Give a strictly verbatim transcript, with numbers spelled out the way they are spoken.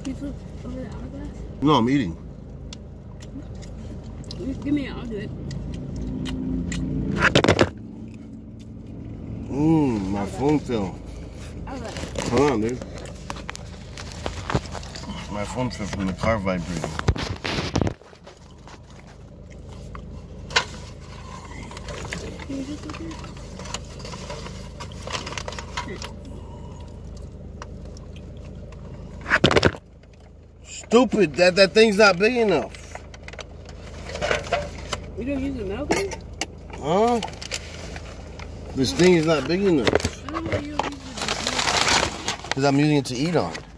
You flip over the hourglass? No, I'm eating. Give me it, I'll do it. Mmm, my phone fell. Hold on, dude. My phone fell from the car vibrating. Can you just look at it? Stupid, that, that thing's not big enough. You don't use a milk? Huh? This thing is not big enough. I don't know why you don't use it. Because I'm using it to eat on.